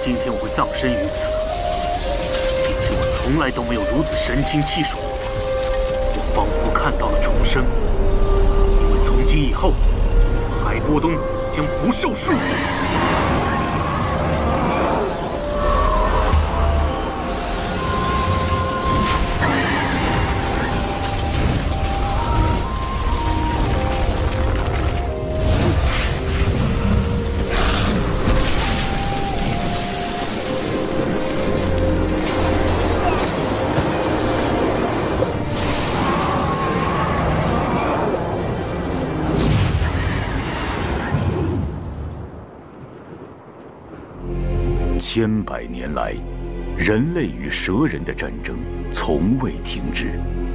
今天我会葬身于此，并且我从来都没有如此神清气爽过。我仿佛看到了重生，因为从今以后，海波东将不受束缚。 千百年来，人类与蛇人的战争从未停止。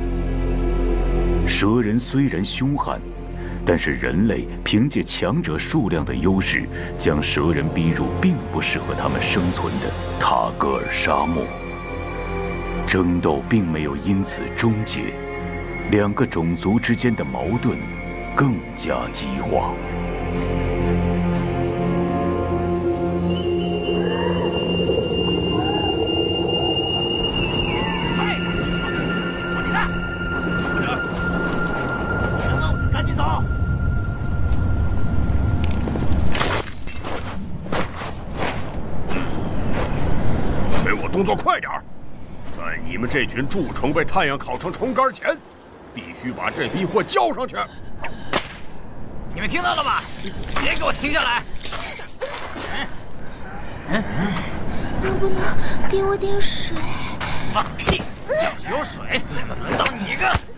蛇人虽然凶悍，但是人类凭借强者数量的优势，将蛇人逼入并不适合他们生存的塔格尔沙漠。争斗并没有因此终结，两个种族之间的矛盾更加激化。 动作快点儿！在你们这群蛀虫被太阳烤成虫干前，必须把这批货交上去。 你们听到了吗？别给我停下来！ 能不能给我点水？ 放屁！要是有水，怎么轮到你一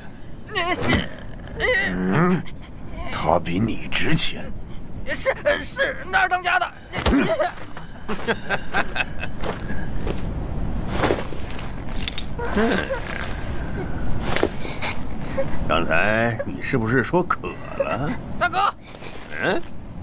个？ 他比你值钱。 是，那是当家的。 刚才你是不是说渴了？ 大哥， 嗯。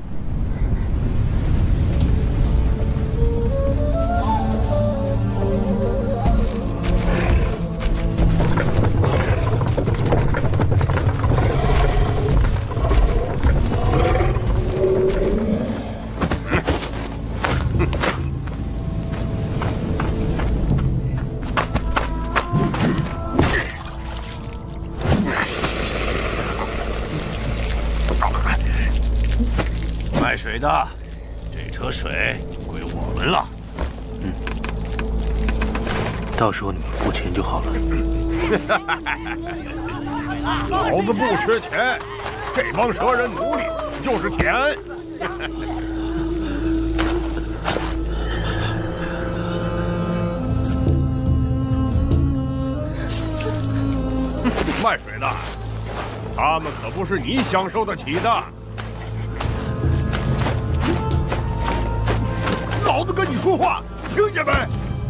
卖水的，这车水归我们了。 到时候你们付钱就好了。 老子不缺钱，这帮蛇人奴隶就是钱。卖水的，他们可不是你享受得起的。 老子跟你说话，听见没？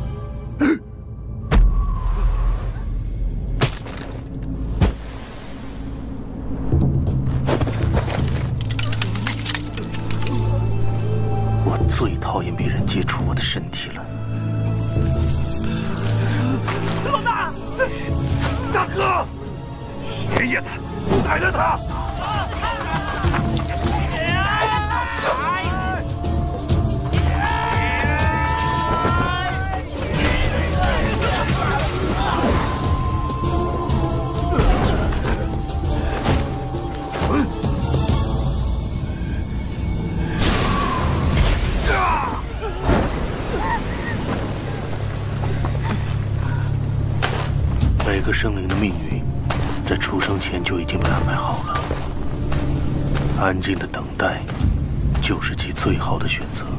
我最讨厌别人接触我的身体了。 老大， 大哥，爷爷的，宰了他！ 每个生灵的命运，在出生前就已经被安排好了。安静的等待，就是其最好的选择。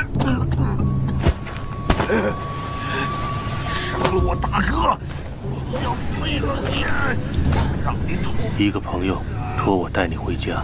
杀了我大哥，要废了你！让你痛！ 一个朋友托我带你回家。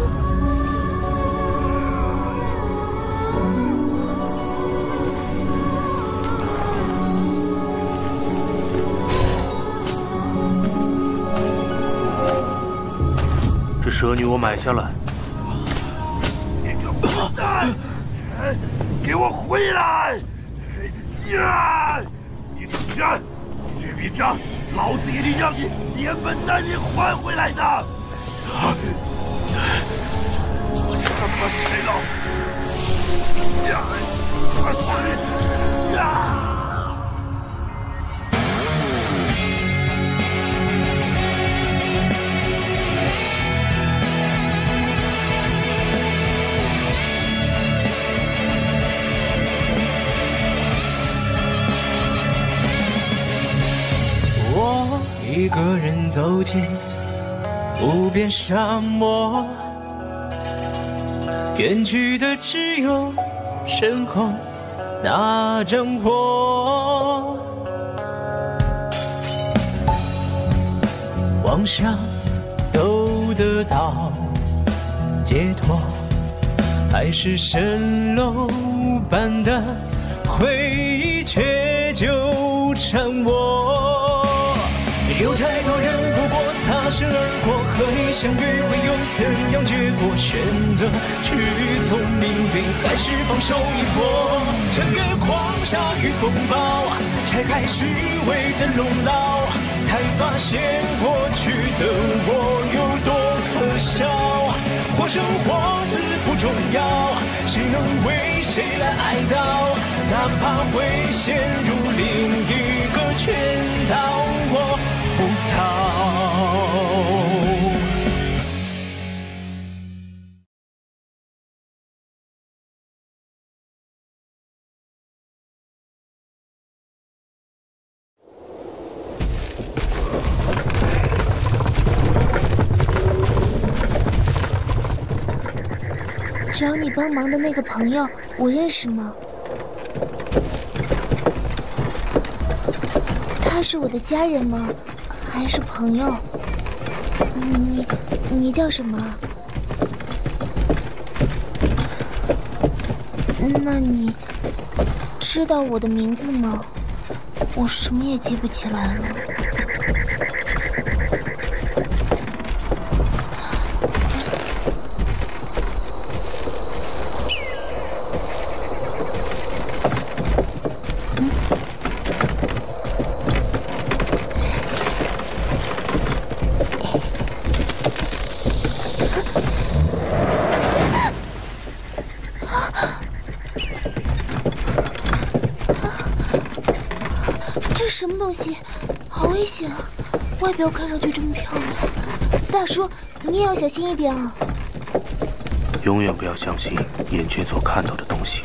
这蛇女我买下了。 你个混蛋！给我回来！呀！你看，这笔账，老子一定让你连本带利还回来的！我知道他是谁了。呀！ 我一个人走进无边沙漠，远去的只有身后那张火。妄想都得到解脱，还是蜃楼般的回忆却纠缠我。有太多人不过擦身而过，和你相遇会有怎样结果？选择去从命运，还是放手一搏？趁月光下雨风暴，拆开虚伪的笼牢，才发现过去的我有多可笑。或生或死不重要，谁能为谁来哀悼？哪怕会陷入另一个圈套，我不逃。 找你帮忙的那个朋友，我认识吗？他是我的家人吗？还是朋友？你叫什么？那你知道我的名字吗？我什么也记不起来了。这是什么东西？好危险啊！外表看上去这么漂亮，大叔，你也要小心一点啊！ 永远不要相信眼前所看到的东西。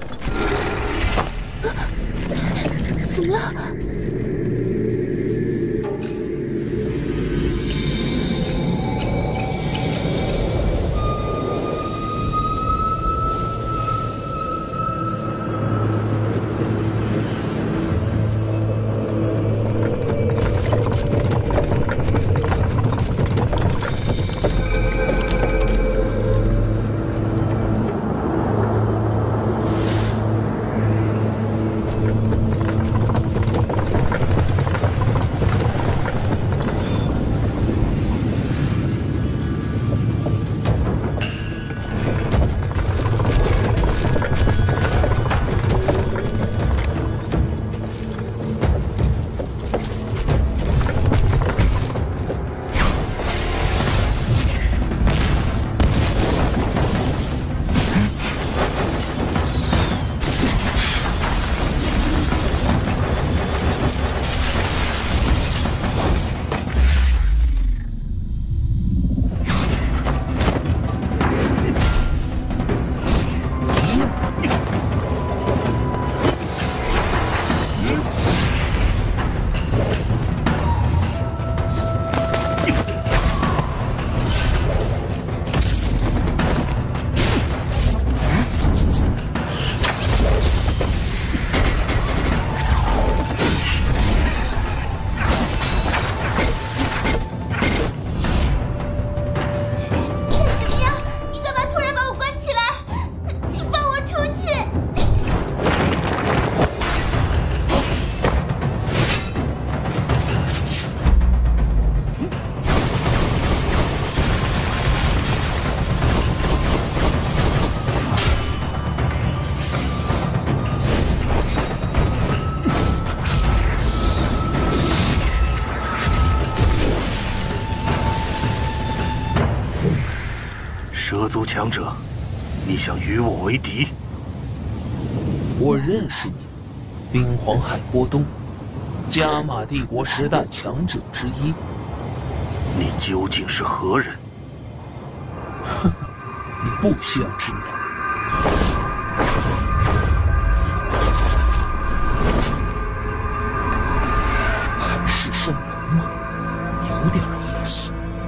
怎么了？ 蛇族强者，你想与我为敌？ 我认识你，冰皇海波东，加玛帝国10大强者之一。 你究竟是何人？ 哼，你不需要知道。海市蜃楼吗？有点意思。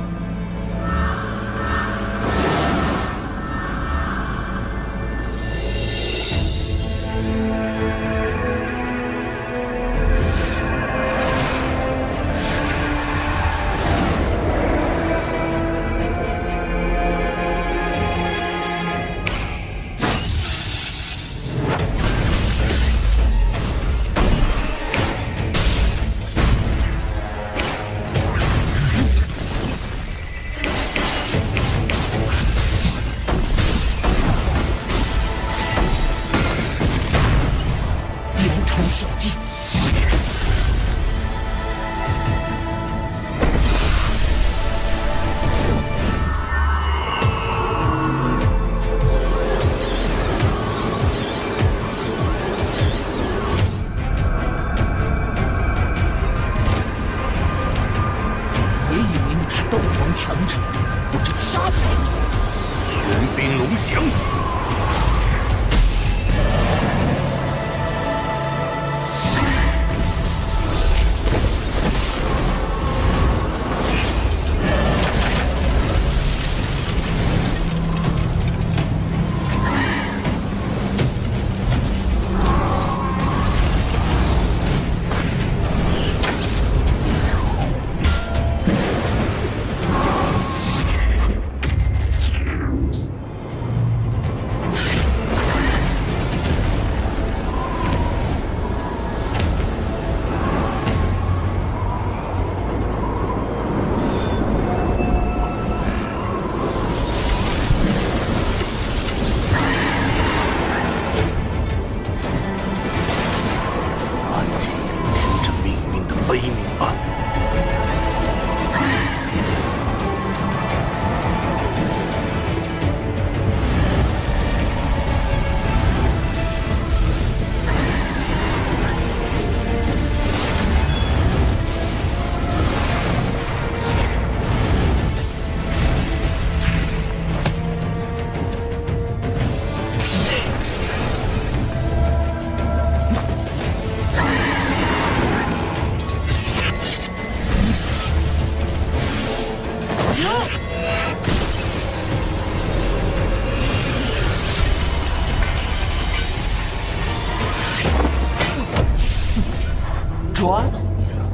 抓到你了！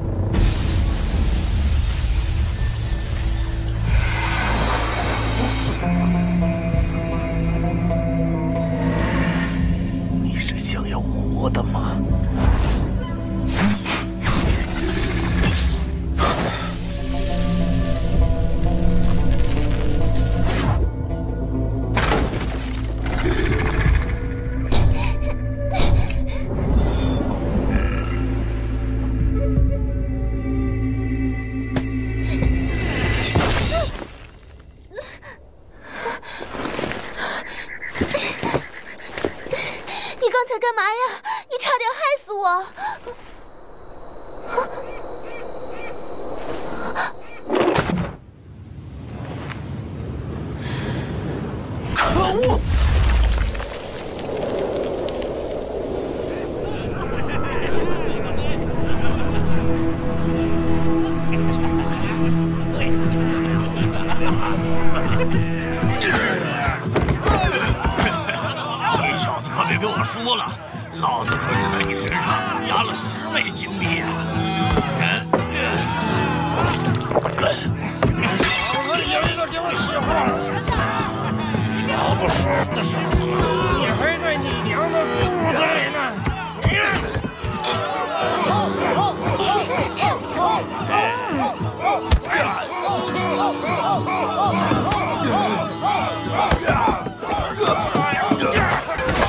你是想要活的吗？ 干嘛呀？你差点害死我！ 可恶！ 你小子可别跟我说了，老子可是在你身上压了10枚金币啊！老子有一个给我使唤，老子说的时候，你还在你娘的肚子里呢！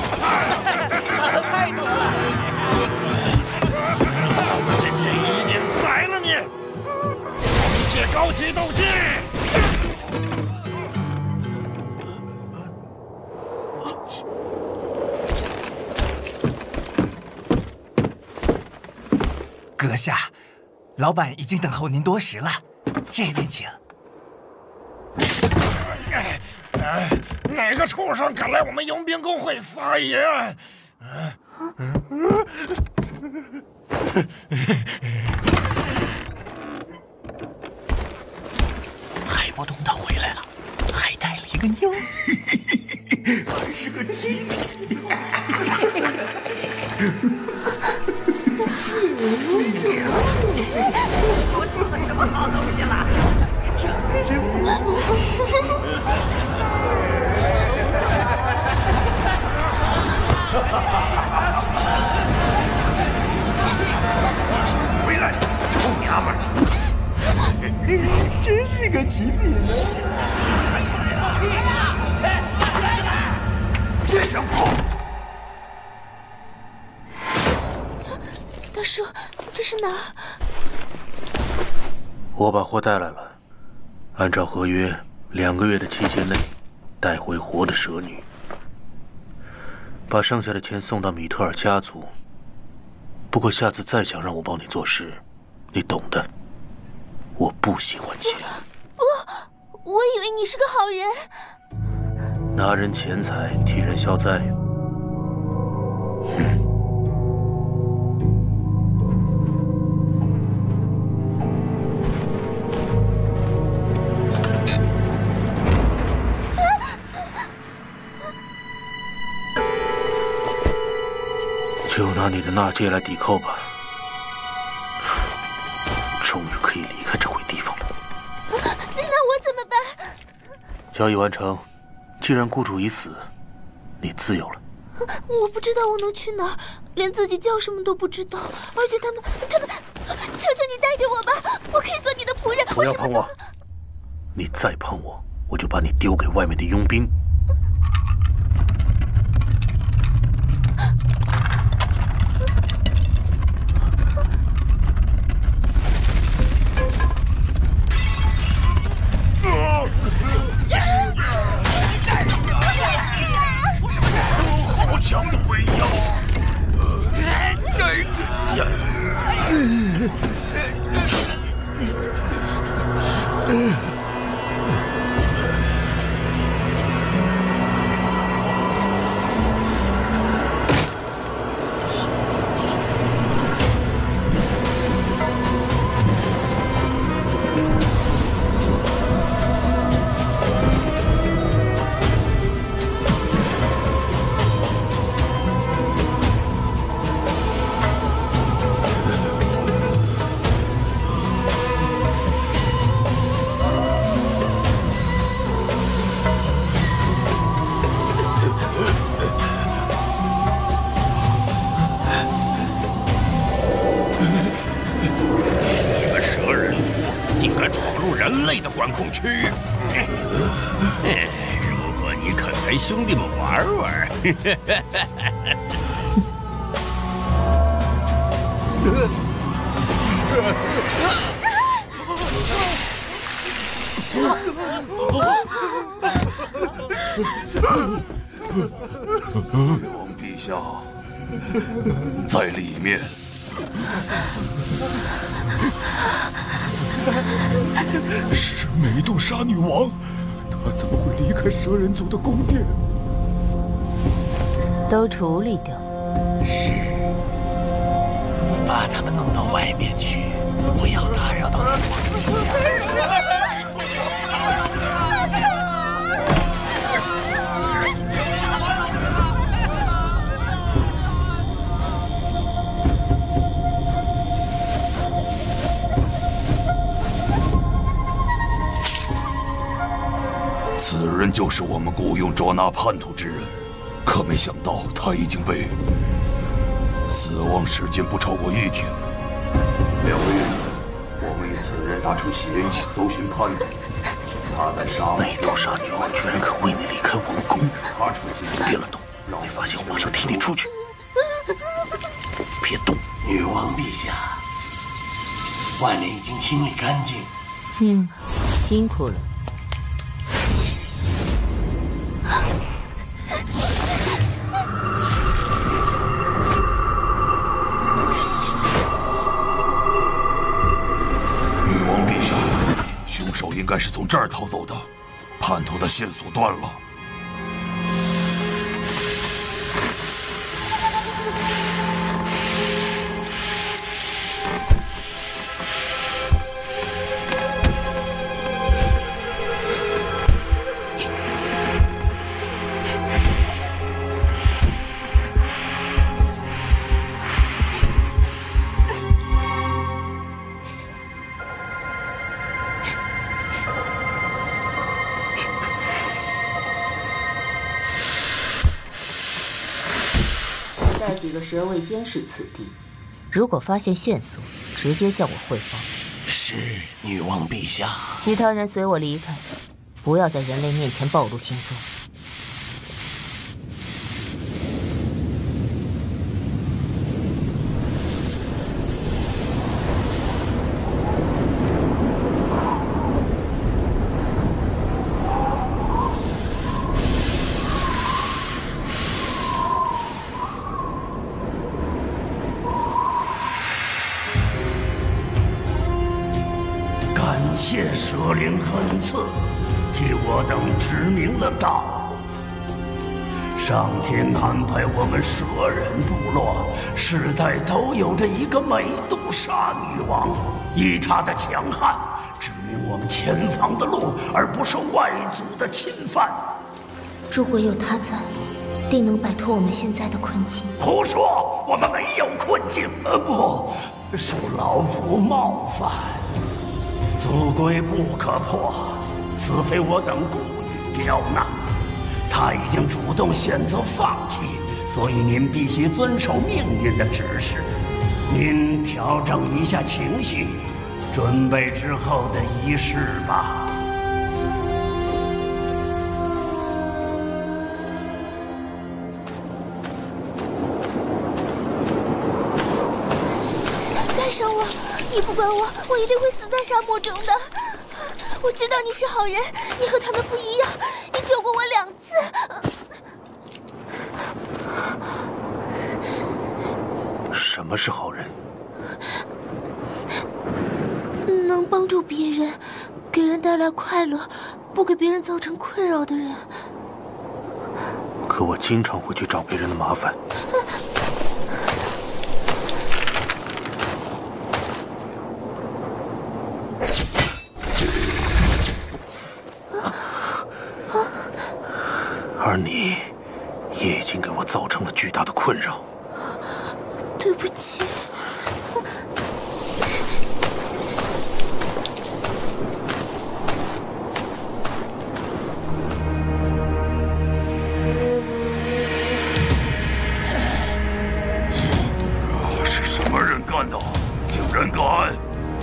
太多了！老子今天一定阁下，老板已经等候您多时了，这边请。 哪个畜生敢来我们佣兵工会撒野？ 海波东他回来了，还带了一个妞， 还是个奇女。 我出的什么好东西了？ 真不错。回来，臭娘们儿！ 真是个极品呢！ 别想跑！ 大叔，这是哪儿？ 我把货带来了，按照合约，2个月的期限内带回活的蛇女，把剩下的钱送到米特尔家族。不过下次再想让我帮你做事，你懂的。我不喜欢钱。 不，我以为你是个好人。 拿人钱财替人消灾。就拿你的纳戒来抵扣吧。终于可以离开这鬼地方了。 那我怎么办？ 交易完成。既然雇主已死，你自由了。 我不知道我能去哪儿，连自己叫什么都不知道。而且他们，求求你带着我吧，我可以做你的仆人。 不要碰我！你再碰我，我就把你丢给外面的佣兵。 好强的威压！人类的管控区域。如果你肯陪兄弟们玩玩， 王陛下，在里面。 是美杜莎女王，她怎么会离开蛇人族的宫殿？ 都处理掉。 是，把他们弄到外面去，不要打扰到女王陛下。 此人就是我们雇佣捉拿叛徒之人，可没想到他已经被死亡时间不超过1天。 2个月前，我们与此人达成协议，搜寻叛徒。他在沙漠美杜莎女王居然肯为你离开王宫， 他诚心别乱动，没发现我马上替你出去。别动！ 女王陛下，外面已经清理干净。 辛苦了。 应该是从这儿逃走的，叛徒的线索断了。 带几个蛇卫监视此地，如果发现线索，直接向我汇报。 是，女王陛下。 其他人随我离开，不要在人类面前暴露行踪。 感谢蛇灵恩赐，替我等指明了道路。上天安排我们蛇人部落世代都有着一个美杜莎女王，以她的强悍指明我们前方的路，而不受外族的侵犯。 如果有她在，定能摆脱我们现在的困境。 胡说，我们没有困境，不，受老夫冒犯。祖规不可破，此非我等故意刁难。他已经主动选择放弃，所以您必须遵守命运的指示。您调整一下情绪，准备之后的仪式吧。 带上我！你不管我，我一定会死在沙漠中的。我知道你是好人，你和他们不一样，你救过我2次。 什么是好人？ 能帮助别人，给人带来快乐，不给别人造成困扰的人。 可我经常会去找别人的麻烦。而你也已经给我造成了巨大的困扰。 对不起。 是什么人干的？竟然敢！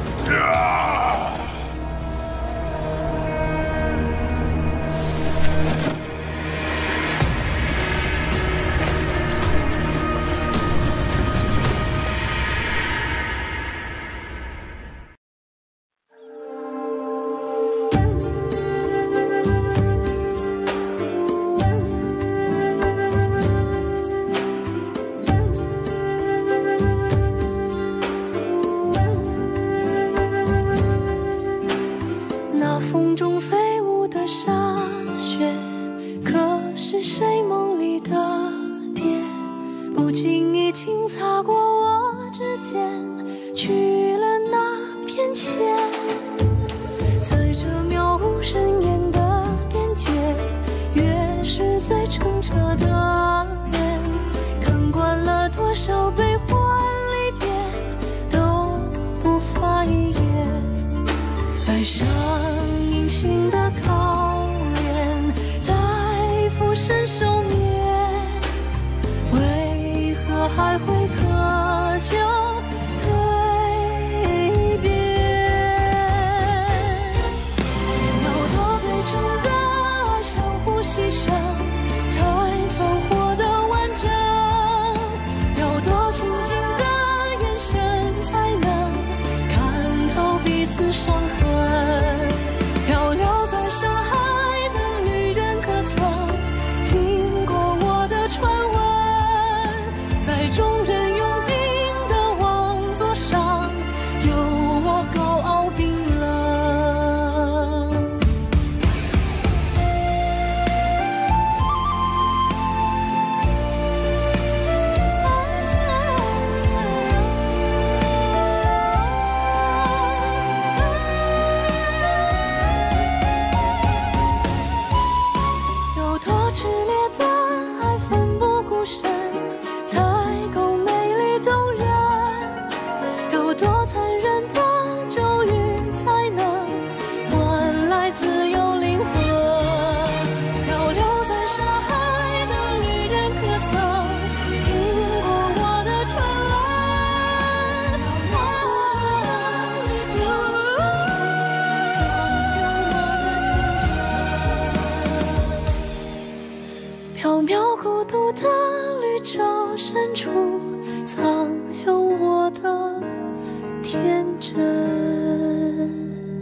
众人拥兵的王座上，有我高傲冰冷。 处藏有我的天真。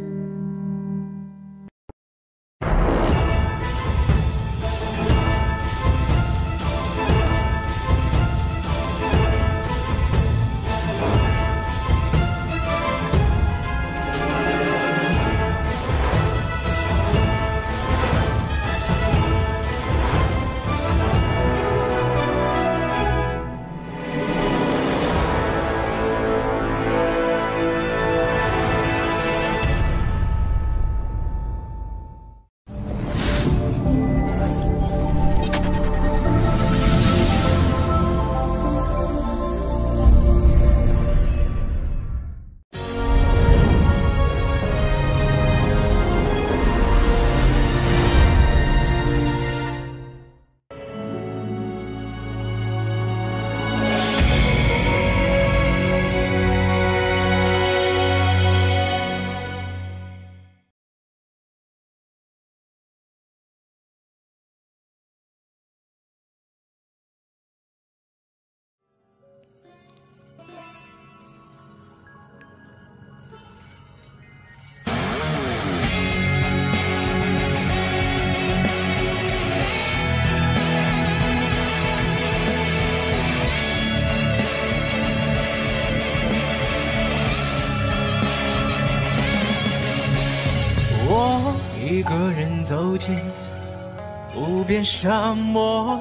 一个人走进无边沙漠，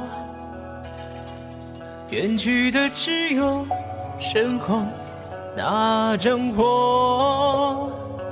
远去的只有身后那张火。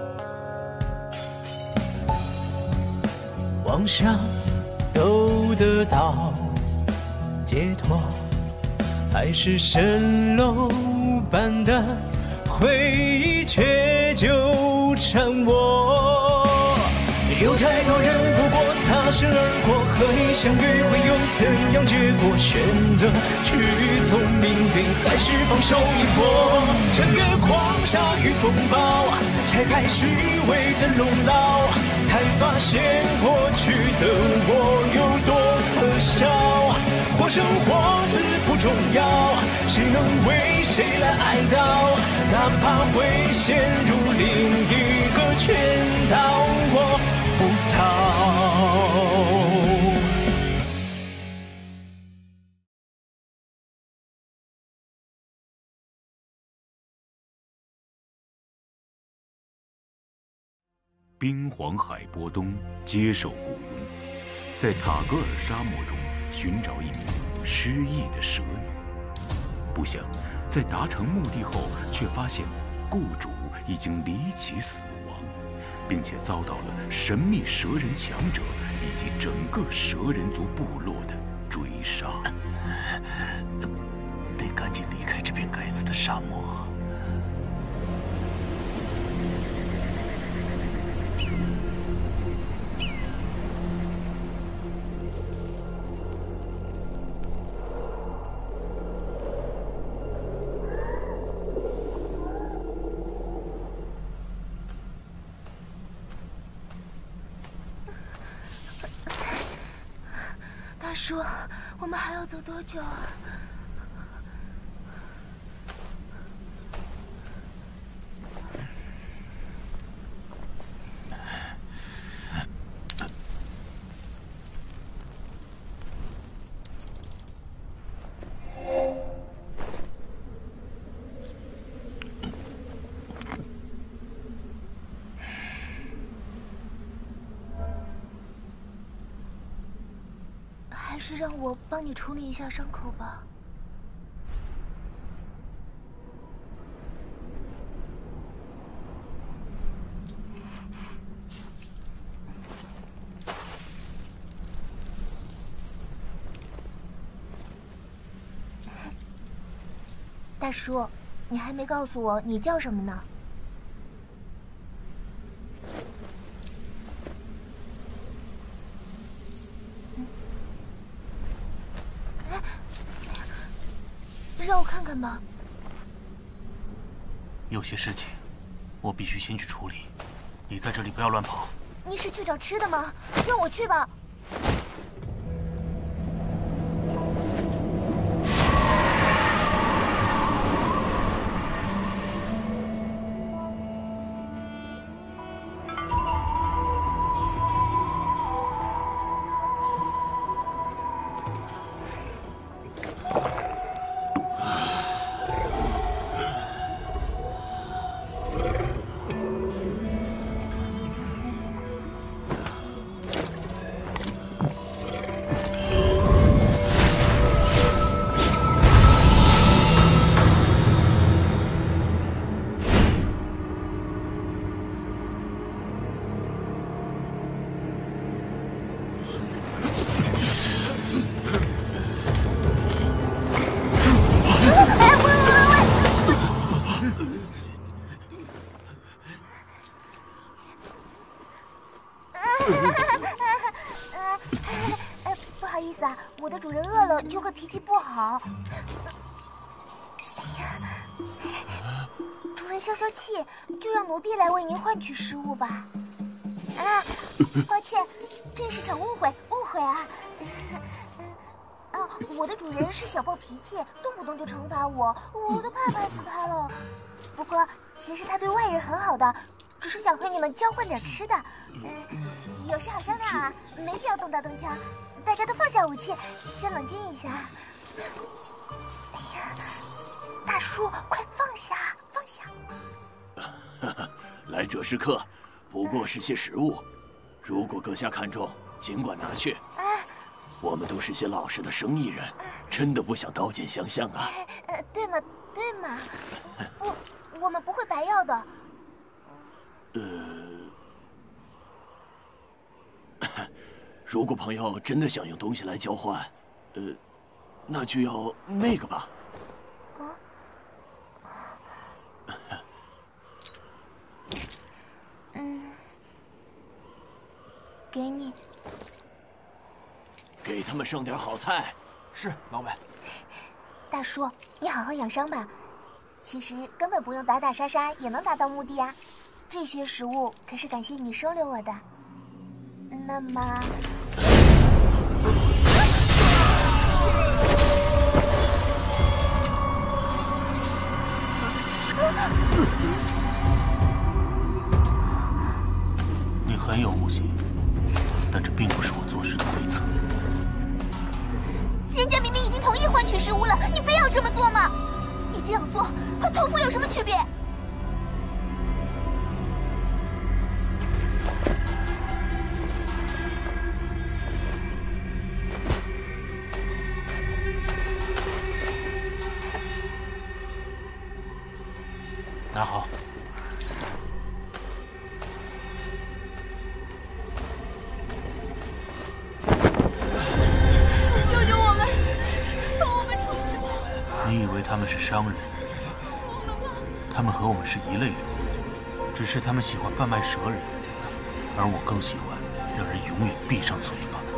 妄想都得到解脱，还是蜃楼般的回忆却纠缠我。有太多人不过擦身而过，和你相遇会有怎样结果？选择去从命运，还是放手一搏？整个狂沙与风暴，拆开虚伪的笼牢，才发现过去的我有多可笑。活生活死不重要，谁能为谁来哀悼？哪怕会陷入另一个圈套，我不逃。 冰皇海波东接受雇佣，在塔格尔沙漠中寻找一名失忆的蛇女。不想在达成目的后，却发现雇主已经离奇死亡，并且遭到了神秘蛇人强者以及整个蛇人族部落的追杀。 得赶紧离开这片该死的沙漠。 大叔，我们还要走多久啊？还是让我帮你处理一下伤口吧。大叔，你还没告诉我你叫什么呢？让我看看吧。 有些事情，我必须先去处理。你在这里不要乱跑。 你是去找吃的吗？让我去吧。 不好意思啊，我的主人饿了就会脾气不好。主人消消气，就让奴婢来为您换取食物吧。啊，抱歉，这是场误会啊。我的主人是小暴脾气，动不动就惩罚我，我都怕死他了。不过其实他对外人很好的，只是想和你们交换点吃的。有事好商量啊，没必要动刀动枪，大家都放下武器，先冷静一下。哎呀，大叔，快放下，放下！ 来者是客，不过是些食物，如果阁下看中，尽管拿去。我们都是些老实的生意人，真的不想刀剑相向啊。 对嘛，对嘛。我们不会白要的。 如果朋友真的想用东西来交换，那就要那个吧。 给你。 给他们剩点好菜。 是，老板。 大叔，你好好养伤吧。其实根本不用打打杀杀也能达到目的啊。这些食物可是感谢你收留我的。那么， 你很有悟性，但这并不是我做事的规则。 人家明明已经同意换取食物了，你非要这么做吗？你这样做和屠夫有什么区别？ 拿好。 救救我们！放我们出去！ 你以为他们是商人？他们和我们是一类人，只是他们喜欢贩卖蛇人，而我更喜欢让人永远闭上嘴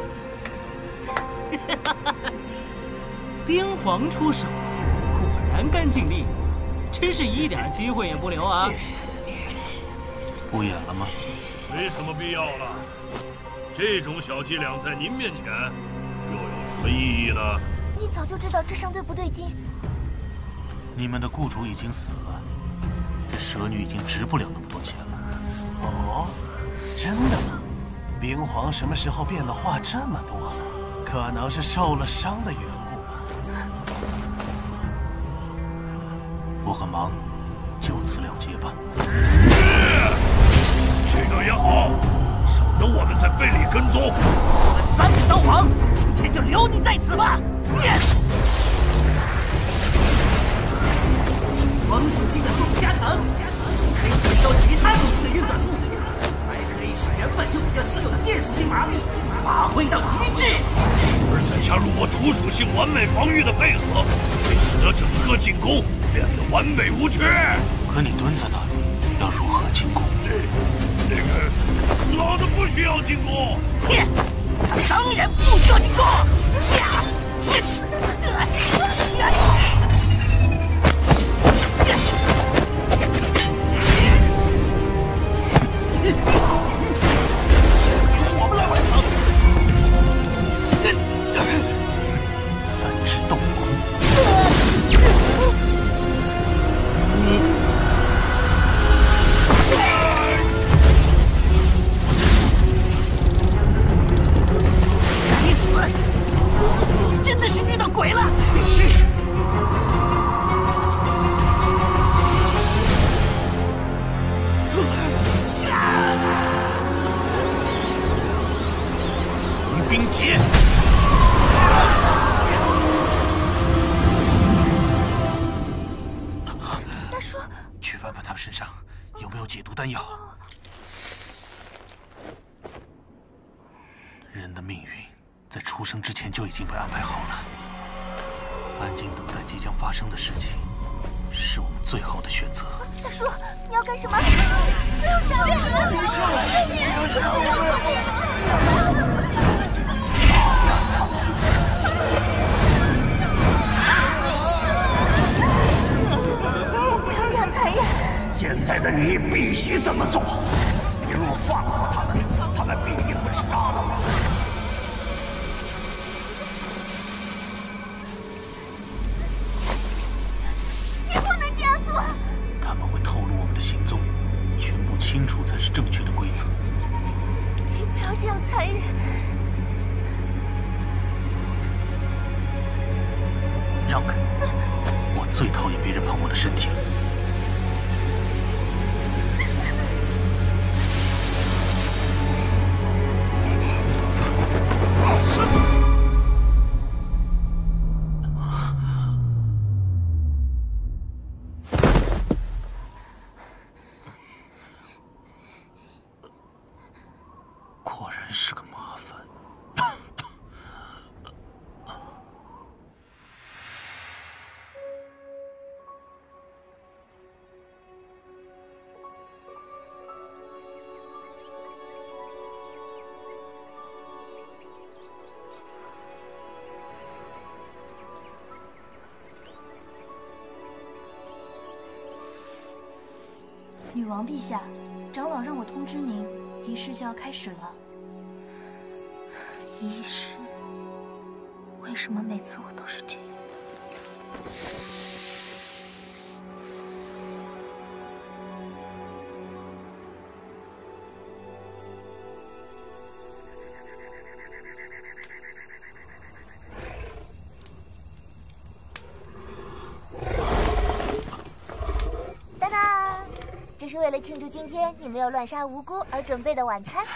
巴。 冰皇出手，果然干净利落。真是一点机会也不留啊！ 不演了吗？ 没什么必要了。这种小伎俩在您面前又有什么意义呢？ 你早就知道这商队不对劲。 你们的雇主已经死了，这蛇女已经值不了那么多钱了。 哦，真的吗？冰皇什么时候变得话这么多了？可能是受了伤的缘故。 我很忙，就此了结吧。 这个也好，省得我们在费力跟踪。 三指刀王，今天就留你在此吧。光属性的速度加成，可以吸收其他属性的运转速度，还可以使原本就比较稀有的电属性麻痹发挥到极致。 而再加入我土属性完美防御的配合，会使得整个进攻变得完美无缺。 可你蹲在那里，要如何进攻？ 老子不需要进攻。 他当然不需要进攻。 我们来完成。 三只斗龙。 该死！你真的是遇到鬼了！ 龙冰劫！ 大叔， 去翻翻他身上有没有解毒丹药。人的命运在出生之前就已经被安排好了，安静等待即将发生的事情，是我们最好的选择。 大叔，你要干什么？不要杀我！不要杀我！不要这样残忍！ 现在的你必须这么做。你若放过他们，他们必定会杀了我。 行踪，全部清楚才是正确的规则。 请不要这样残忍！ 让开！我最讨厌别人碰我的身体了。果然是个麻烦。 女王陛下，长老让我通知您，仪式就要开始了。 仪式？为什么每次我都是这样？当当，这是为了庆祝今天你没有乱杀无辜而准备的晚餐。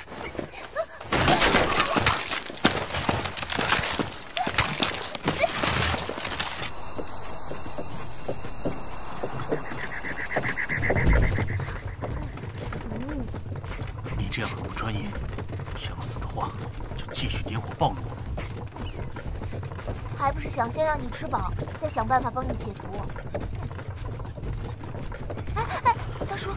你这样很不专业，想死的话就继续点火暴露我。 还不是想先让你吃饱，再想办法帮你解毒。哎，大叔，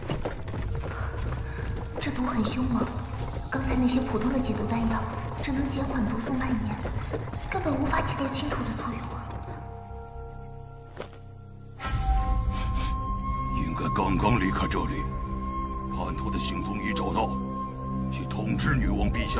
这毒很凶吗？刚才那些普通的解毒弹药只能减缓毒素蔓延，根本无法起到清除的作用啊！ 应该刚刚离开这里。叛徒的行踪已找到，去通知女王陛下。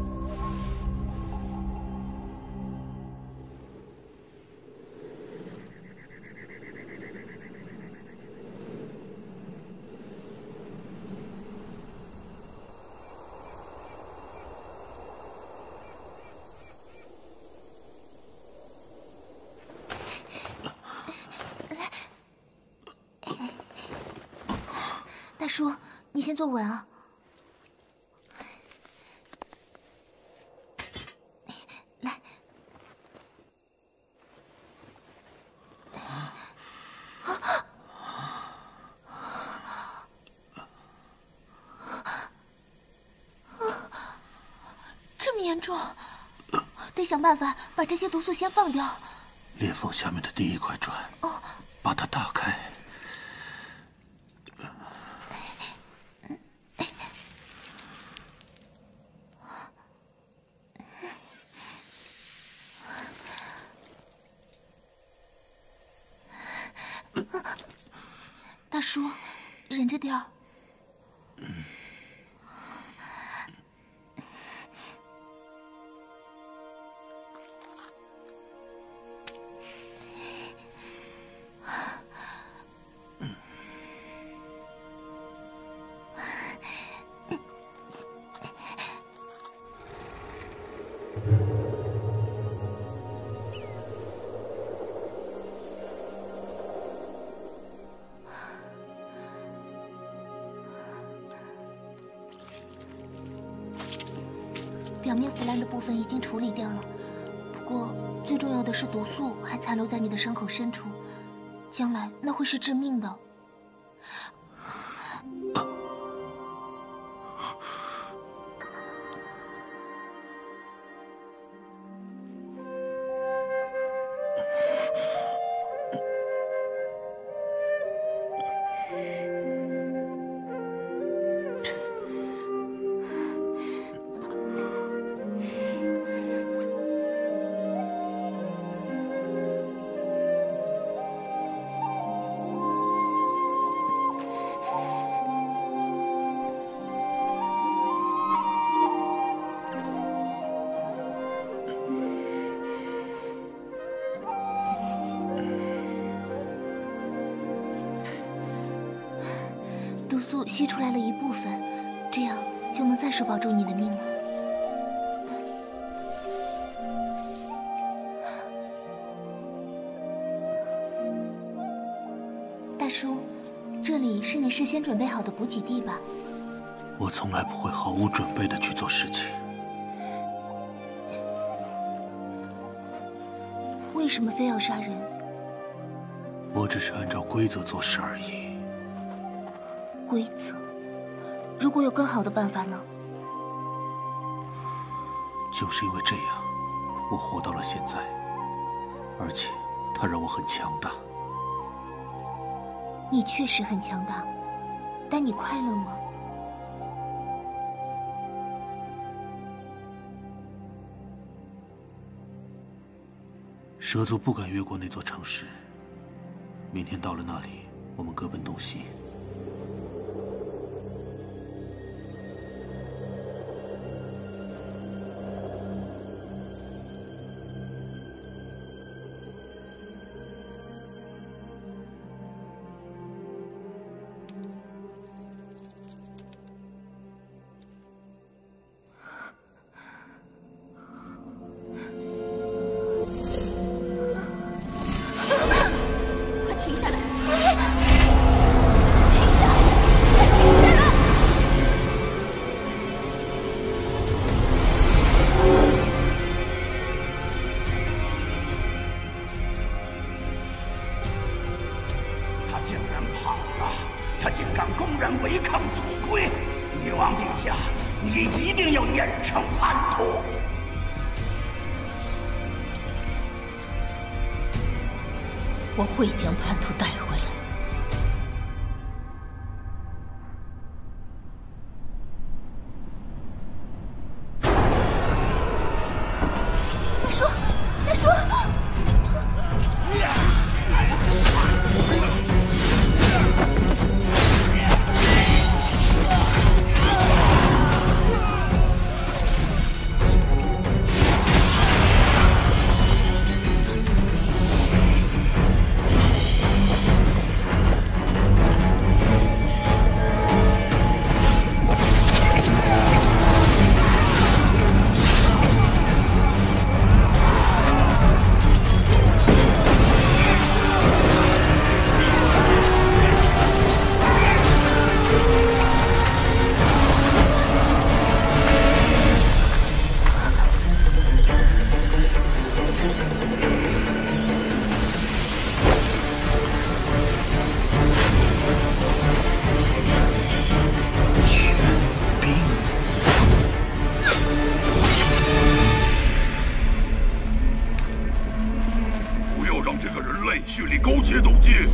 大叔，你先坐稳啊。来，这么严重，得想办法把这些毒素先放掉。 裂缝下面的第一块砖，把它打开。 大叔，忍着点儿。表面腐烂的部分已经处理掉了，不过最重要的是毒素还残留在你的伤口深处，将来那会是致命的。 素吸出来了一部分，这样就能暂时保住你的命了。大叔，这里是你事先准备好的补给地吧？ 我从来不会毫无准备的去做事情。 为什么非要杀人？ 我只是按照规则做事而已。 规则？如果有更好的办法呢？ 就是因为这样，我活到了现在，而且它让我很强大。 你确实很强大，但你快乐吗？ 蛇族不敢越过那座城市。明天到了那里，我们各奔东西。 我会将叛徒带回来。 大叔，大叔！ 血力高阶斗技。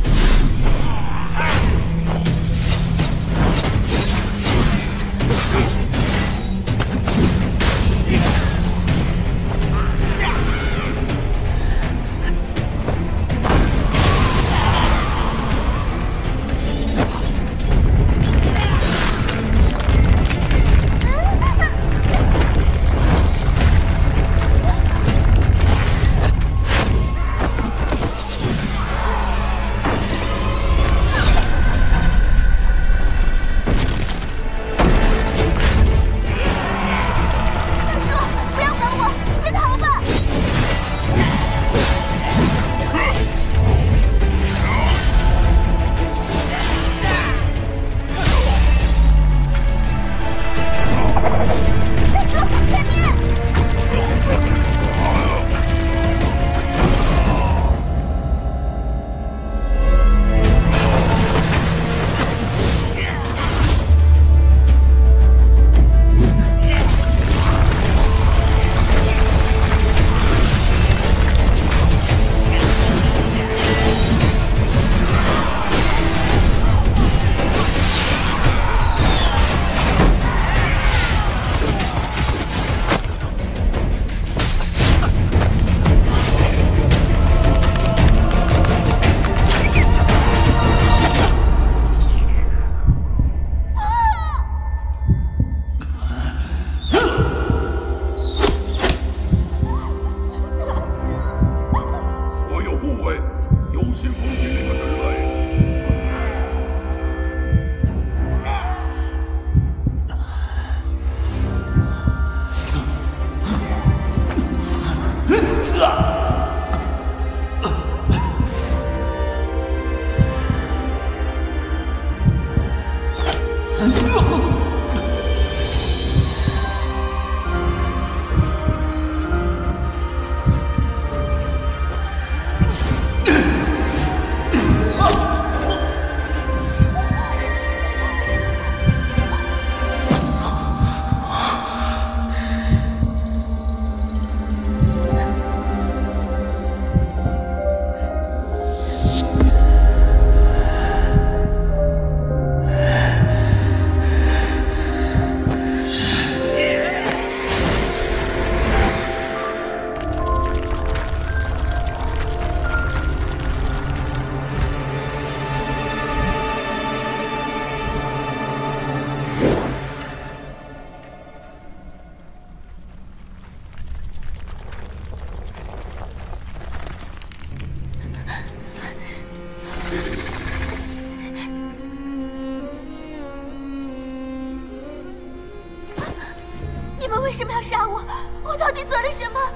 你们为什么要杀我？我到底做了什么？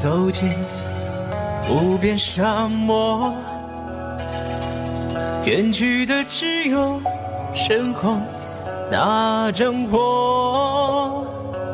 走进无边沙漠，远去的只有身后那张火。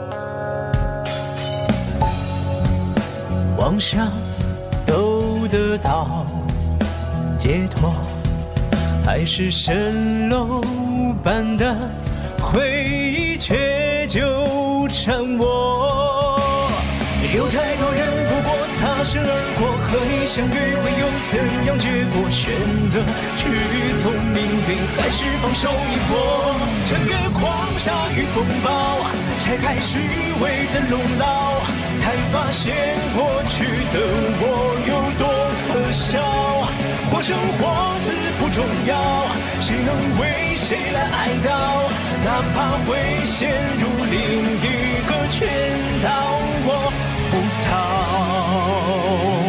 妄想都得到解脱，还是蜃楼般的回忆却纠缠我。有太多人不过擦身而过，和你相遇会有怎样结果？选择去从命运，还是放手一搏？穿越狂沙与风暴，拆开虚伪的笼牢，才发现过去的我有多可笑。活生活死不重要，谁能为谁来哀悼？哪怕会陷入另一个圈套，我不逃。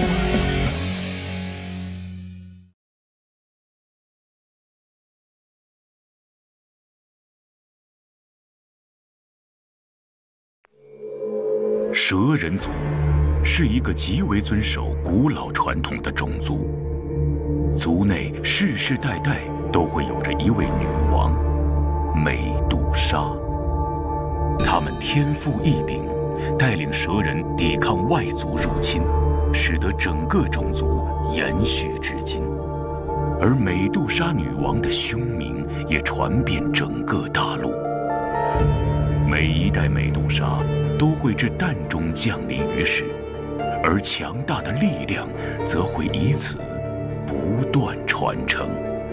蛇人族是一个极为遵守古老传统的种族，族内世世代代都会有着一位女王美杜莎。他们天赋异禀，带领蛇人抵抗外族入侵，使得整个种族延续至今。而美杜莎女王的凶名也传遍整个大陆。每一代美杜莎都会至蛋中降临于世，而强大的力量则会以此不断传承。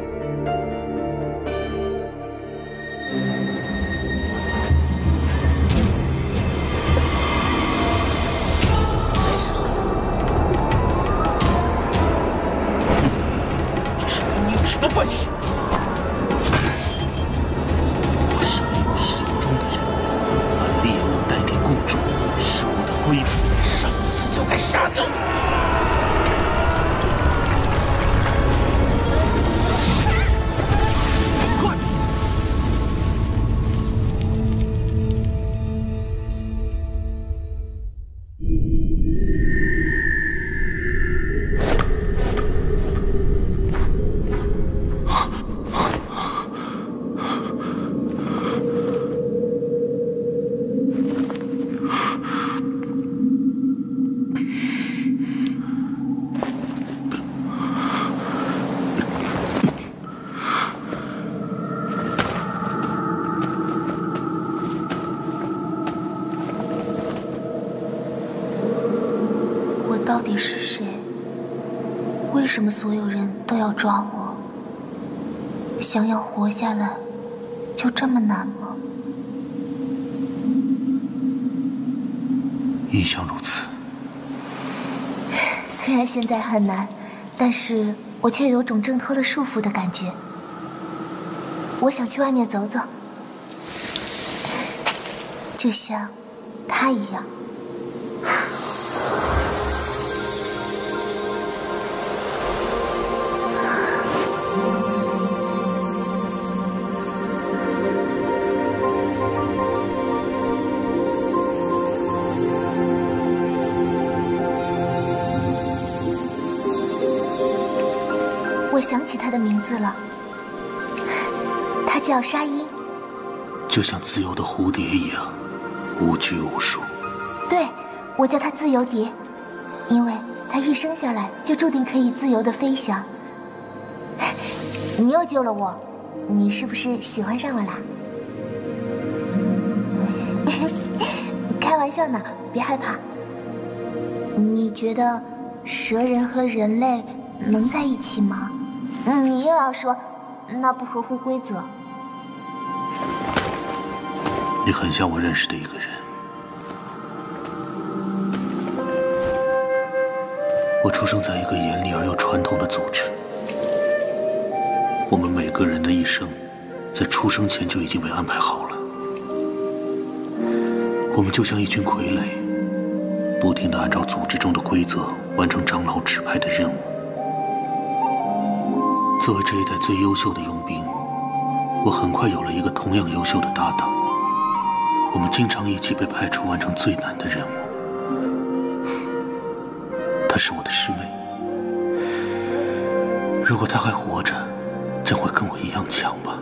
这事跟你有什么关系？我是有始有终的人，把猎物带给公主是我的规则，上次就该杀掉你。 到底是谁？为什么所有人都要抓我？想要活下来，就这么难吗？ 一向如此。 虽然现在很难，但是我却有种挣脱了束缚的感觉。我想去外面走走，就像他一样。我想起他的名字了，他叫沙鹰， 就像自由的蝴蝶一样，无拘无束。 对，我叫他自由蝶，因为他一生下来就注定可以自由地飞翔。你又救了我，你是不是喜欢上我啦？开玩笑呢，别害怕。你觉得蛇人和人类能在一起吗？你又要说那不合乎规则。 你很像我认识的一个人。我出生在一个严厉而又传统的组织，我们每个人的一生在出生前就已经被安排好了。我们就像一群傀儡，不停地按照组织中的规则完成长老指派的任务。作为这一代最优秀的佣兵，我很快有了一个同样优秀的搭档。我们经常一起被派出完成最难的任务。 她是我的师妹。如果她还活着，将会跟我一样强吧？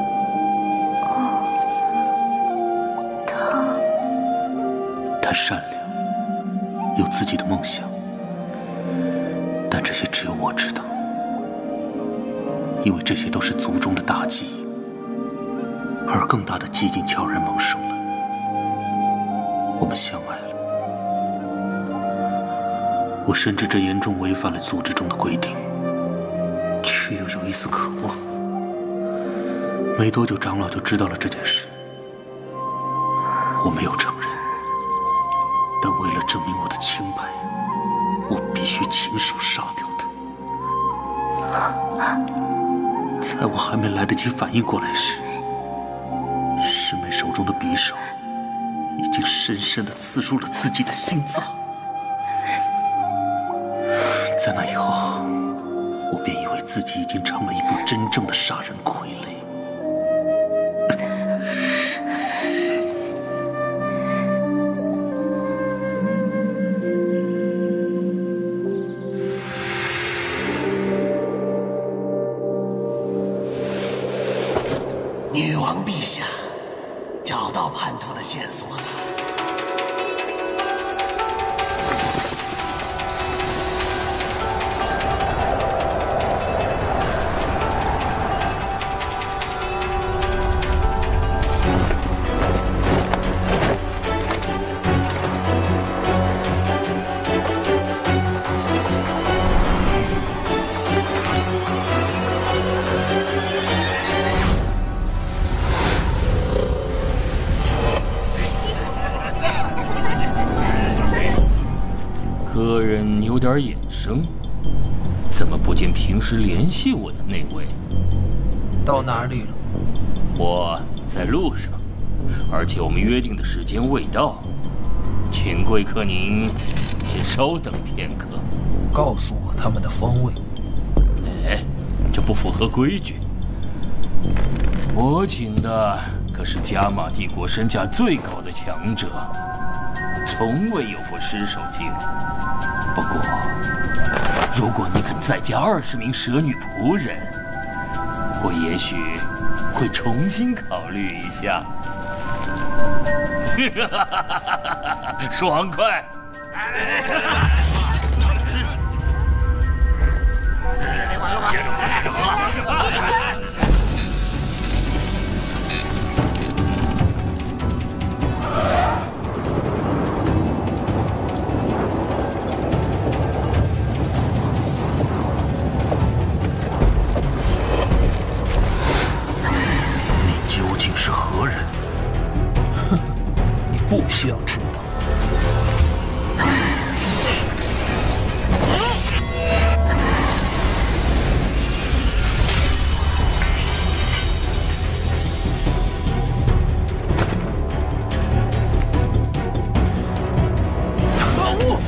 她善良，有自己的梦想，但这些只有我知道，因为这些都是族中的大忌。而更大的寂静悄然萌生了，我们相爱了。我深知这严重违反了组织中的规定，却又有一丝渴望。没多久，长老就知道了这件事。我没有承认，但为了证明我的清白，我必须亲手杀掉他。在我还没来得及反应过来时，师妹手中的匕首已经深深地刺入了自己的心脏。在那以后，我便以为自己已经成了一部真正的杀人傀儡。 女王陛下，找到叛徒的线索了。 客人有点眼生，怎么不见平时联系我的那位？ 到哪里了？ 我在路上，而且我们约定的时间未到，请贵客您先稍等片刻。 告诉我他们的方位。 哎，这不符合规矩。我请的可是加玛帝国身价最高的强者，从未有过失手境。不过，如果你肯再加20名蛇女仆人，我也许会重新考虑一下。爽快！接着喝，接着喝！ 是何人？ 哼，你不需要知道。可恶！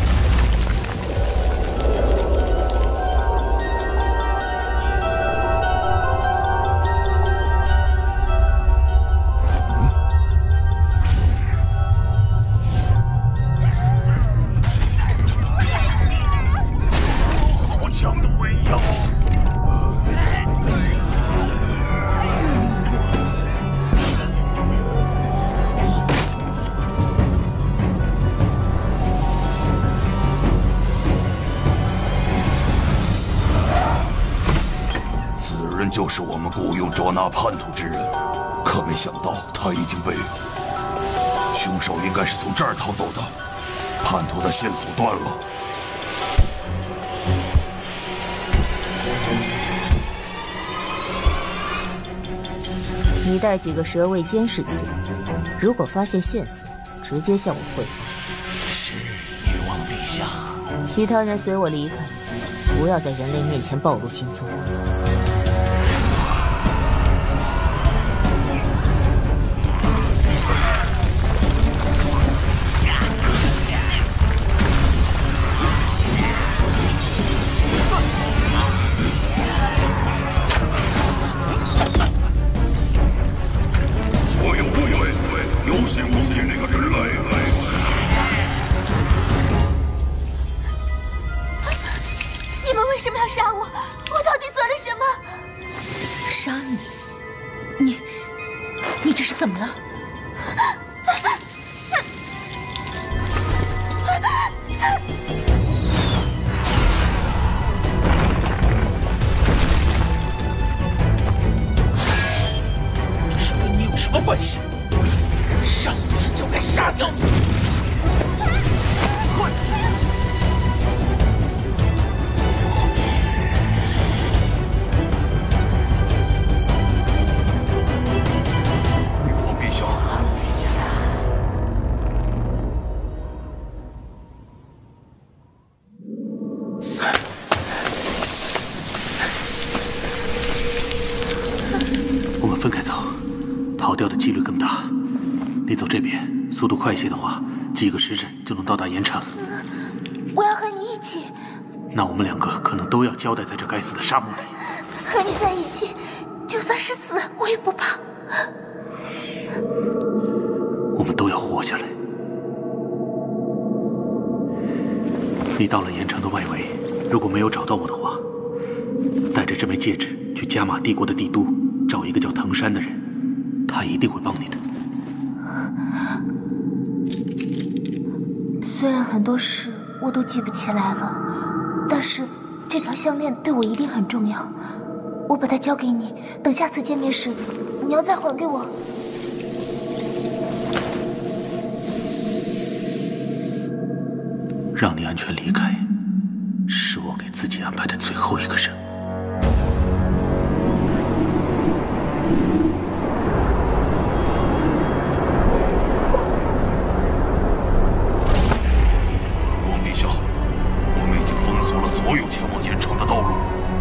就是我们雇佣捉拿叛徒之人，可没想到他已经被……凶手应该是从这儿逃走的，叛徒的线索断了。 你带几个蛇卫监视此，如果发现线索，直接向我汇报。 是，女王陛下。 其他人随我离开，不要在人类面前暴露行踪。 为什么要杀我？我到底做了什么？ 杀你？你这是怎么了？ 这是跟你有什么关系？上次就该杀掉你！混！ 女王陛下， 我们分开走，逃掉的几率更大。你走这边，速度快些的话，几个时辰就能到达盐城。 我要和你一起。 那我们两个可能都要交代在这该死的沙漠里。 和你在一起，就算是死，我也不怕。 我们都要活下来。你到了盐城的外围，如果没有找到我的话，带着这枚戒指去加玛帝国的帝都，找一个叫藤山的人，他一定会帮你的。 虽然很多事我都记不起来了，但是这条项链对我一定很重要。我把它交给你，等下次见面时，你要再还给我。 让你安全离开，是我给自己安排的最后一个任务。 所有前往盐城的道路。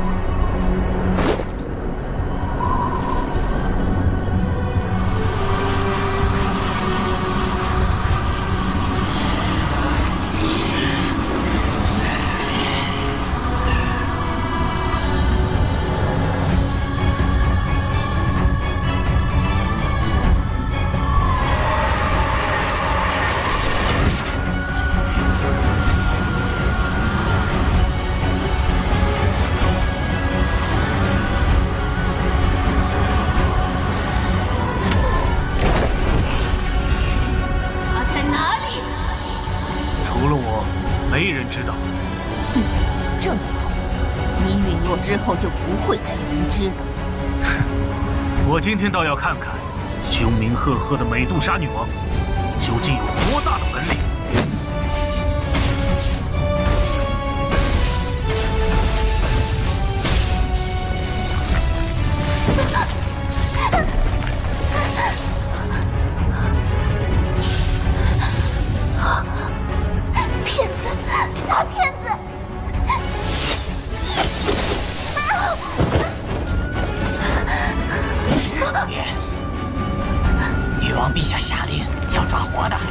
之后就不会再有人知道。 我今天倒要看看，凶名赫赫的美杜莎女王究竟有多大的本领。 骗子，大骗子！ 女王陛下下令要抓活的。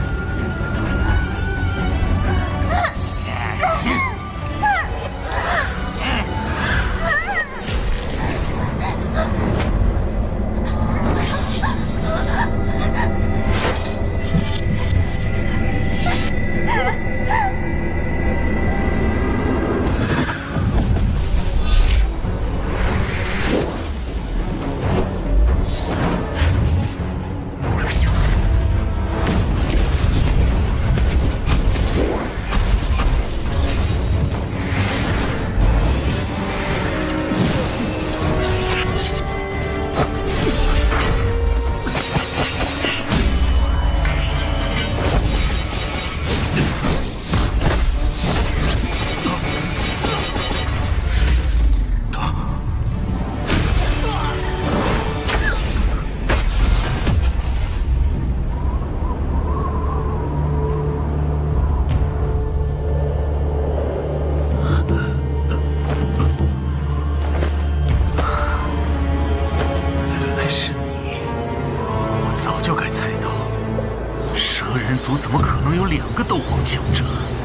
怎么可能有2个斗皇强者？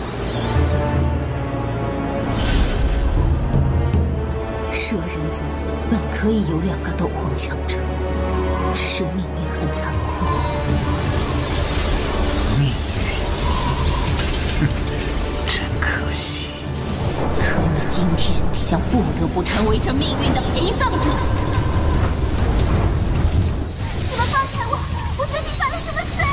蛇人族本可以有2个斗皇强者，只是命运很残酷。 命运，真可惜。 可你今天将不得不成为这命运的陪葬者。 你们放开我！我究竟犯了什么罪？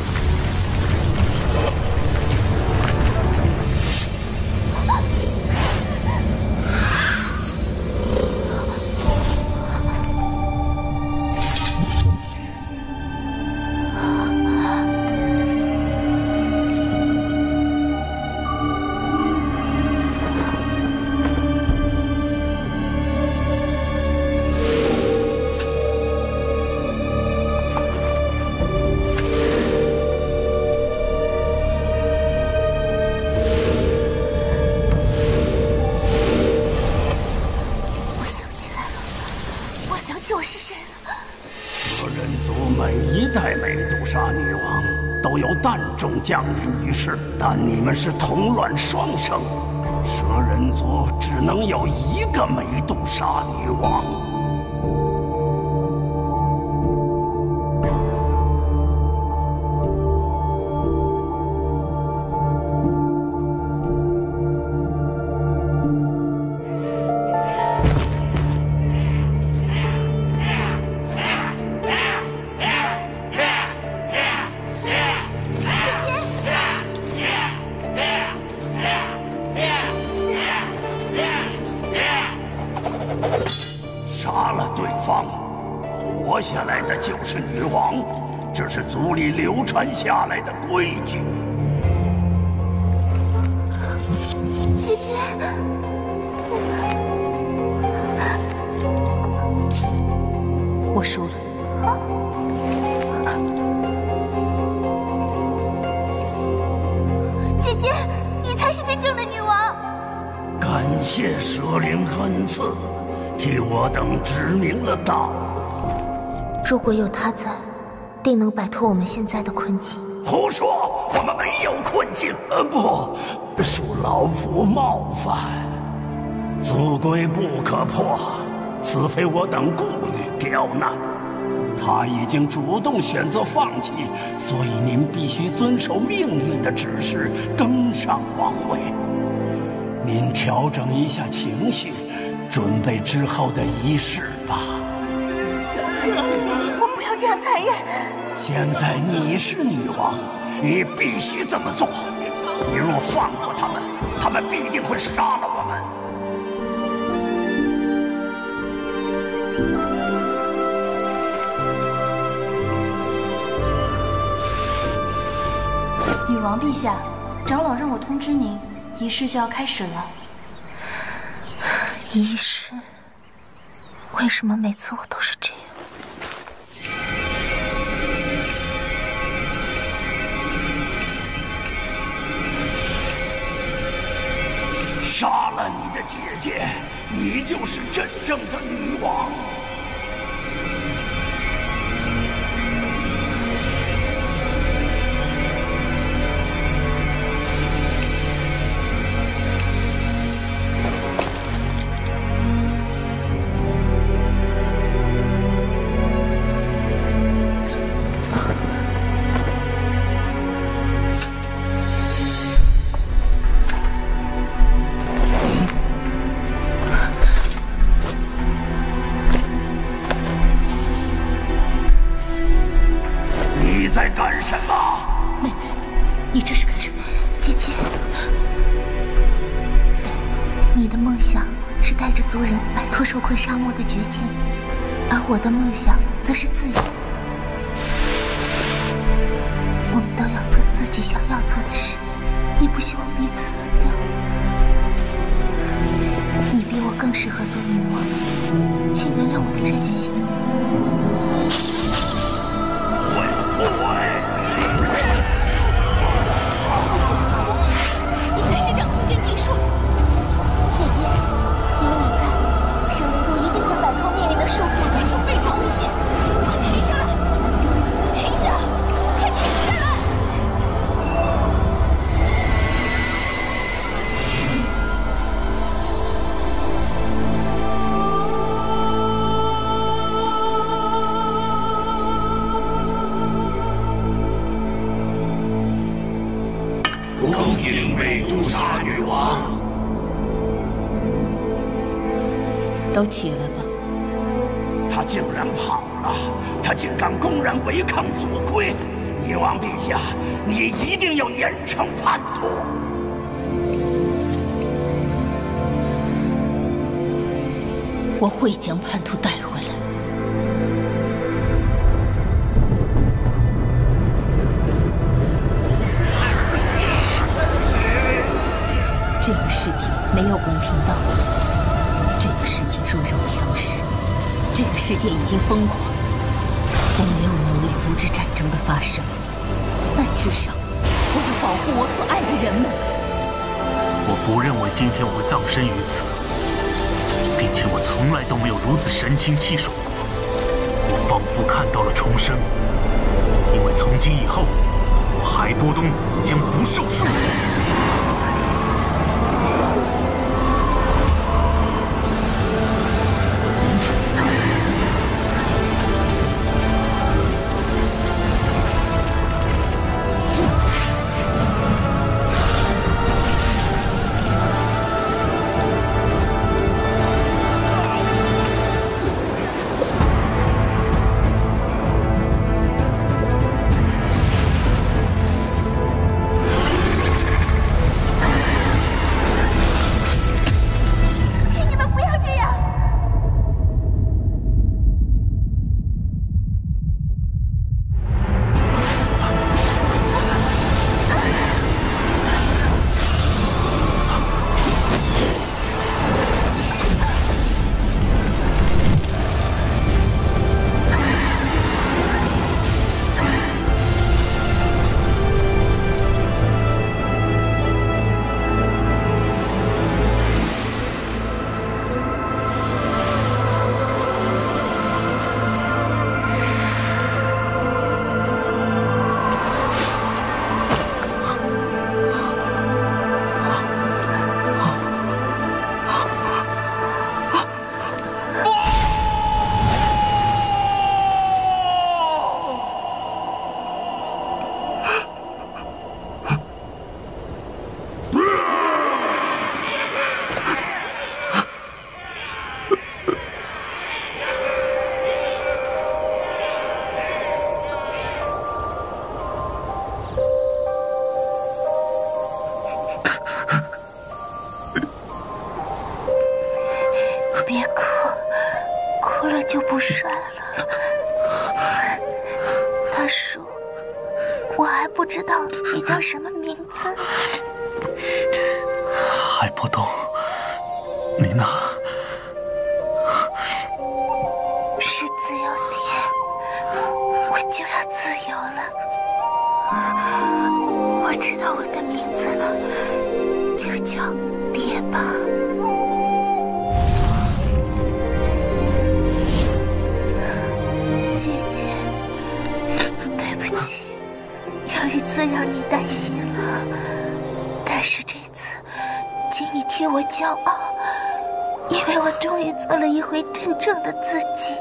降临于世，但你们是同卵双生，蛇人族只能有一个美杜莎女王。这是族里流传下来的规矩。 姐姐， 我输了。 姐姐，你才是真正的女王。 感谢蛇灵恩赐，替我等指明了道路。 如果有他在，定能摆脱我们现在的困境。 胡说，我们没有困境。不，恕老夫冒犯。族规不可破，此非我等故意刁难。他已经主动选择放弃，所以您必须遵守命运的指示，登上王位。您调整一下情绪，准备之后的仪式吧。 我不要这样残忍。 现在你是女王，你必须这么做。你若放过他们，他们必定会杀了我们。 女王陛下，长老让我通知您，仪式就要开始了。 仪式？为什么每次我都是这样？ 杀了你的姐姐，你就是真正的女王。 受困沙漠的绝境，而我的梦想则是自由。我们都要做自己想要做的事，也不希望彼此死掉。你比我更适合做女王，请原谅我的任性。 你在施展空间技术，姐姐，有你在。生灵族一定会摆脱命运的束缚。这技术非常危险，快停下来！停下！快停下来！ 都起来吧。 他竟然跑了，他竟敢公然违抗祖规！女王陛下，你一定要严惩叛徒！ 我会将叛徒带回来。这个世界没有公平道德，这个世界弱肉强食，这个世界已经疯狂。我没有能力阻止战争的发生，但至少我要保护我所爱的人们。 我不认为今天我会葬身于此，并且我从来都没有如此神清气爽过。我仿佛看到了重生，因为从今以后，我海波东将不受束缚。 别哭，哭了就不帅了。大叔，我还不知道你叫什么名字呢。 海波东，你呢？ 是自由蝶，我就要自由了。我知道我的名字了，就叫蝶吧。姐姐，对不起，有一次让你担心了，但是这次，请你替我骄傲，因为我终于做了一回真正的自己。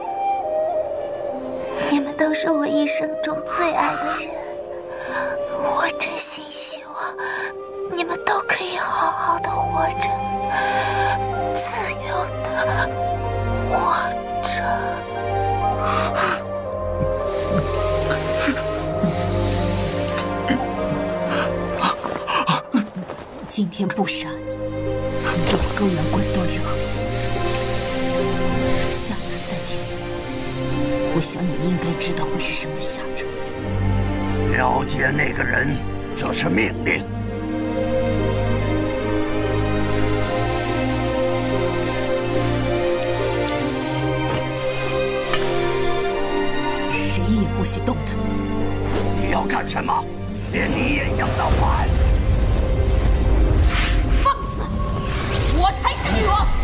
你们都是我一生中最爱的人，我真心希望你们都可以好好的活着，自由的活着。 今天不杀你，你给我狗远滚多远？下次再见，我想你应该知道会是什么下场。 了解那个人，这是命令。 谁也不许动他。 你要干什么？连你也想造反？ 放肆！我才是女王。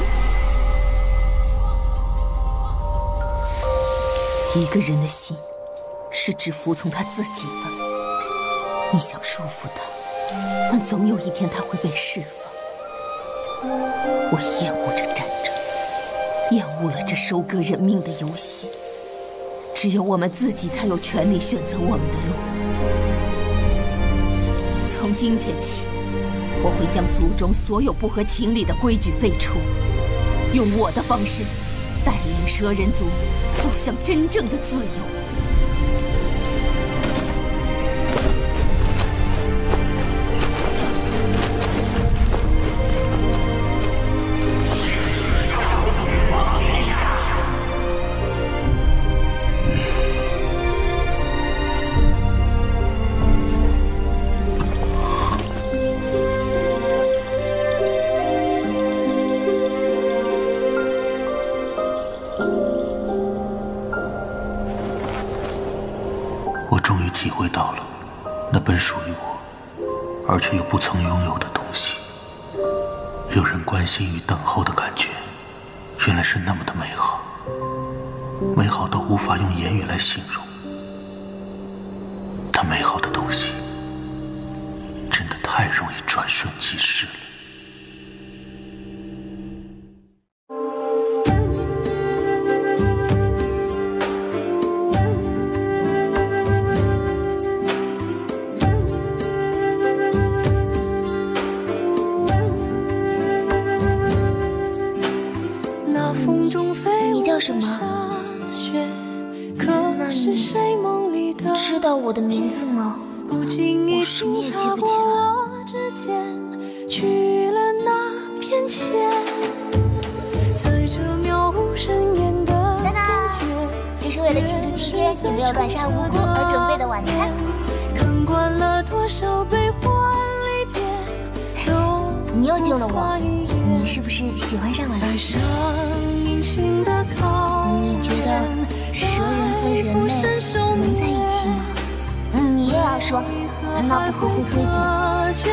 一个人的心是只服从他自己的。你想束缚他，但总有一天他会被释放。我厌恶这战争，厌恶了这收割人命的游戏。只有我们自己才有权利选择我们的路。从今天起，我会将族中所有不合情理的规矩废除， 用我的方式，带领蛇人族走向真正的自由。 体会到了那本属于我而却又不曾拥有的东西，有人关心与等候的感觉，原来是那么的美好，美好到无法用言语来形容。它美好的东西真的太容易转瞬即逝了。 你叫什么？那你知道我的名字吗？我是你也记不起来。当当，这是为了庆祝今天你没有乱杀无辜而准备的晚餐。你又救了我，你是不是喜欢上我了？你觉得蛇人和人类能在一起吗？你又要说那不合乎规则。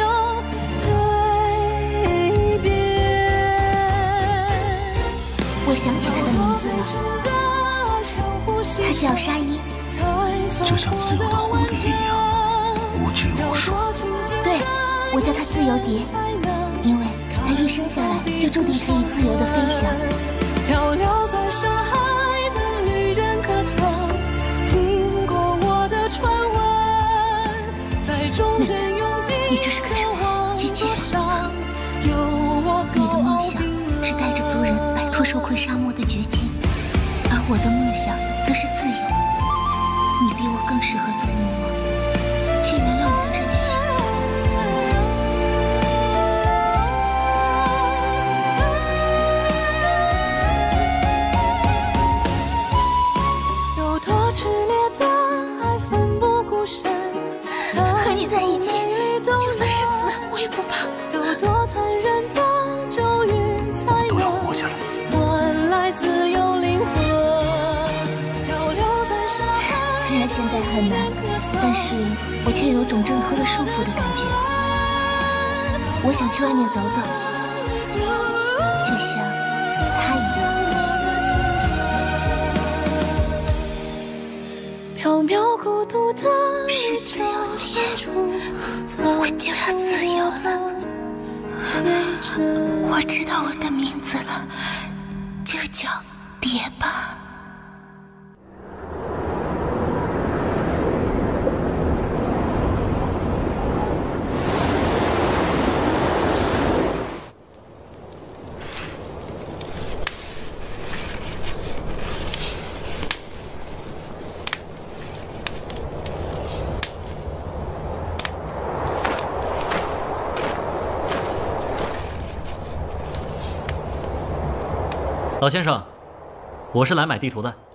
我想起他的名字了，他叫沙伊， 就像自由的蝴蝶一样无拘无束。 对，我叫他自由蝶，因为他一生下来就注定可以自由地飞翔。漂流在深海的旅人，可曾听过我的传闻？在众人拥逼，你这是干什么？姐姐，你的梦想是带着族人摆脱受困沙漠的绝境，而我的梦想则是自由。你比我更适合做女王，请原谅我的任性。和你在一起，就算是死，我也不怕。 都要活下来。 虽然现在很难，但是我却有种挣脱了束缚的感觉。我想去外面走走，就像他一样。缥缈孤独的是自由蝶，我就要自由了。我知道我的名字了，就叫蝶吧。 老先生，我是来买地图的。